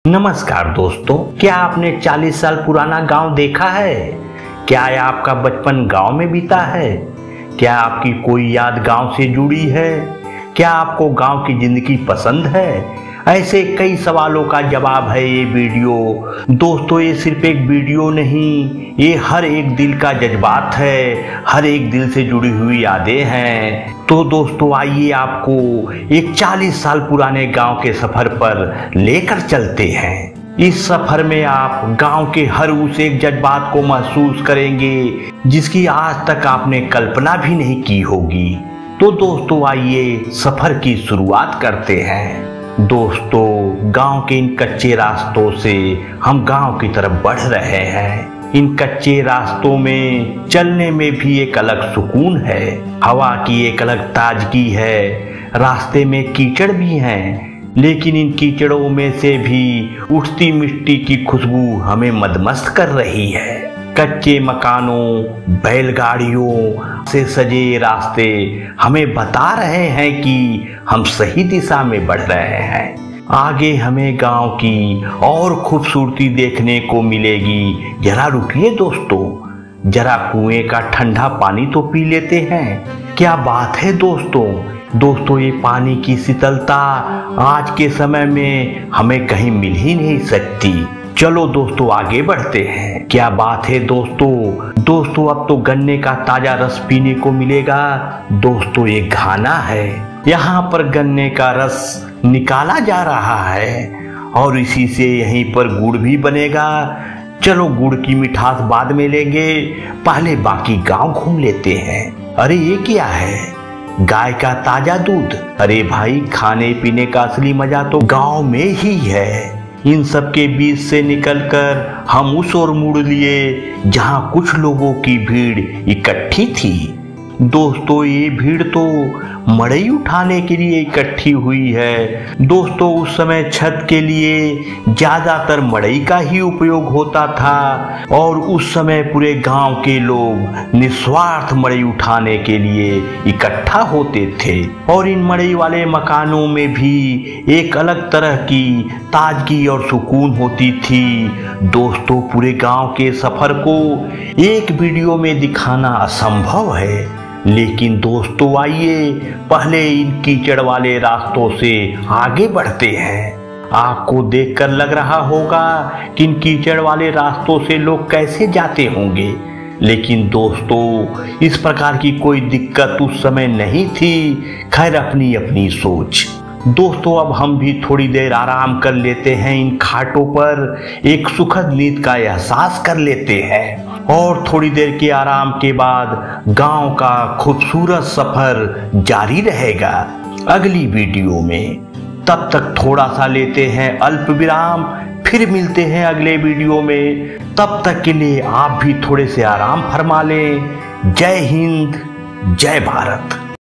नमस्कार दोस्तों, क्या आपने 40 साल पुराना गांव देखा है? क्या आपका बचपन गांव में बीता है? क्या आपकी कोई याद गांव से जुड़ी है? क्या आपको गांव की जिंदगी पसंद है? ऐसे कई सवालों का जवाब है ये वीडियो। दोस्तों, ये सिर्फ एक वीडियो नहीं, ये हर एक दिल का जज्बात है, हर एक दिल से जुड़ी हुई यादें हैं। तो दोस्तों, आइए आपको एक 40 साल पुराने गांव के सफर पर लेकर चलते हैं। इस सफर में आप गांव के हर उस एक जज्बात को महसूस करेंगे जिसकी आज तक आपने कल्पना भी नहीं की होगी। तो दोस्तों, आइए सफर की शुरुआत करते हैं। दोस्तों, गांव के इन कच्चे रास्तों से हम गांव की तरफ बढ़ रहे हैं। इन कच्चे रास्तों में चलने में भी एक अलग सुकून है, हवा की एक अलग ताजगी है। रास्ते में कीचड़ भी हैं, लेकिन इन कीचड़ों में से भी उठती मिट्टी की खुशबू हमें मदमस्त कर रही है। कच्चे मकानों, बैलगाड़ियों से सजे रास्ते हमें बता रहे हैं कि हम सही दिशा में बढ़ रहे हैं। आगे हमें गांव की और खूबसूरती देखने को मिलेगी। जरा रुकिए दोस्तों, जरा कुएं का ठंडा पानी तो पी लेते हैं। क्या बात है दोस्तों, ये पानी की शीतलता आज के समय में हमें कहीं मिल ही नहीं सकती। चलो दोस्तों, आगे बढ़ते हैं। क्या बात है दोस्तों, अब तो गन्ने का ताजा रस पीने को मिलेगा। दोस्तों, ये घाना है, यहाँ पर गन्ने का रस निकाला जा रहा है और इसी से यहीं पर गुड़ भी बनेगा। चलो, गुड़ की मिठास बाद में लेंगे, पहले बाकी गांव घूम लेते हैं। अरे ये क्या है? गाय का ताजा दूध। अरे भाई, खाने पीने का असली मजा तो गांव में ही है। इन सब के बीच से निकलकर हम उस ओर मुड़ लिए जहां कुछ लोगों की भीड़ इकट्ठी थी। दोस्तों, ये भीड़ तो मड़ई उठाने के लिए इकट्ठी हुई है। दोस्तों, उस समय छत के लिए ज्यादातर मड़ई का ही उपयोग होता था और उस समय पूरे गांव के लोग निस्वार्थ मड़ई उठाने के लिए इकट्ठा होते थे। और इन मड़ई वाले मकानों में भी एक अलग तरह की ताजगी और सुकून होती थी। दोस्तों, पूरे गांव के सफर को एक वीडियो में दिखाना असंभव है, लेकिन दोस्तों आइए पहले इन कीचड़ वाले रास्तों से आगे बढ़ते हैं। आपको देखकर लग रहा होगा कि इन कीचड़ वाले रास्तों से लोग कैसे जाते होंगे, लेकिन दोस्तों, इस प्रकार की कोई दिक्कत उस समय नहीं थी। खैर, अपनी अपनी सोच। दोस्तों, अब हम भी थोड़ी देर आराम कर लेते हैं इन खाटों पर, एक सुखद नींद का एहसास कर लेते हैं और थोड़ी देर के आराम के बाद गांव का खूबसूरत सफर जारी रहेगा अगली वीडियो में। तब तक थोड़ा सा लेते हैं अल्प विराम, फिर मिलते हैं अगले वीडियो में। तब तक के लिए आप भी थोड़े से आराम फरमा लें। जय हिंद, जय भारत।